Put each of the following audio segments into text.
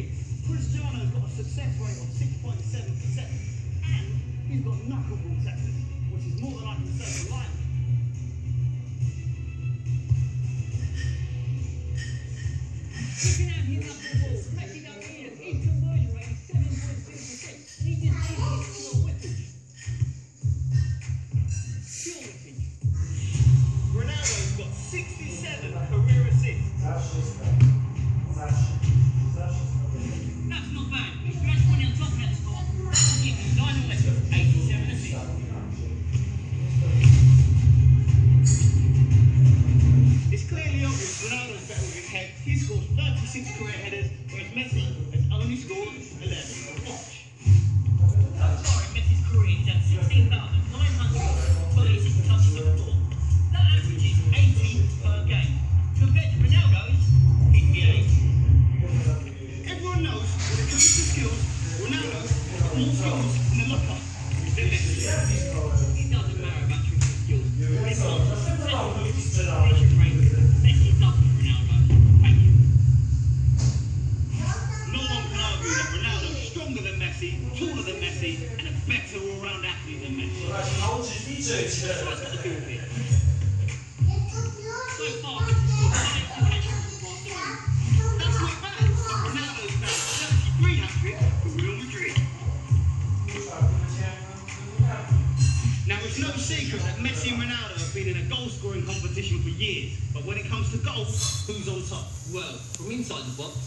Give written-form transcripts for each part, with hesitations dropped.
Cristiano's got a success rate of 6.7%, and he's got knuckleball tackles, which is more than I can say for Lionel. Looking at his knuckleball, Messi don't need it. His conversion rate is 7.6%, and he just needs to score a whippage. Pure whippage. Ronaldo's got 67 career assists. That's not bad. If you had 20 on top of that score, that'll give you Lionel Messi 87 assists. It's clearly obvious Ronaldo's better with his head. He scores 36 career headers, whereas Messi has only scored 11. Watch. So far in Messi's career, he's had 16,936 touches of the ball. That averages 80 per game. Compared to Ronaldo's 58. Everyone knows when it comes to skills, Ronaldo's got more skills in the locker than Messi. It doesn't matter about tricks and skills. When it comes to successful conversion rate, Messi doubles Ronaldo. Thank you. No one can argue that Ronaldo's stronger than Messi, taller than Messi, and a better all-round athlete than Messi. So that's got to do with it. So far, Messi's scored 9 occasions for Barcelona. That's not bad. Ronaldo's made 33 hat-tricks for Real Madrid. Now, it's no secret that Messi and Ronaldo have been in a goal-scoring competition for years. But when it comes to goals, who's on top? Well, from inside the box,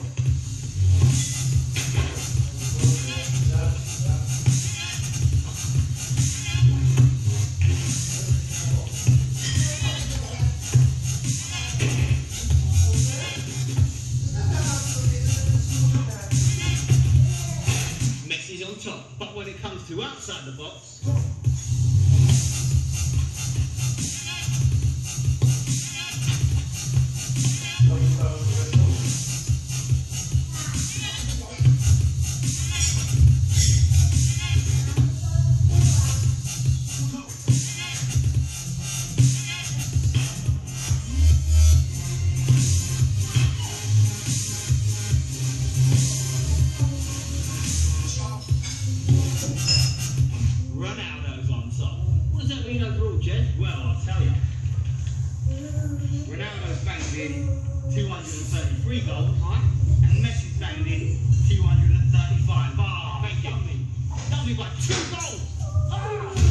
Messi's on top. But when it comes to outside the box, Ronaldo's on top. What does that mean overall, Jed? Well, I'll tell you. Ronaldo's banged in 233 goals, right? And Messi's banged in 235. Ah, thank you. That'll be by 2 goals. Ah!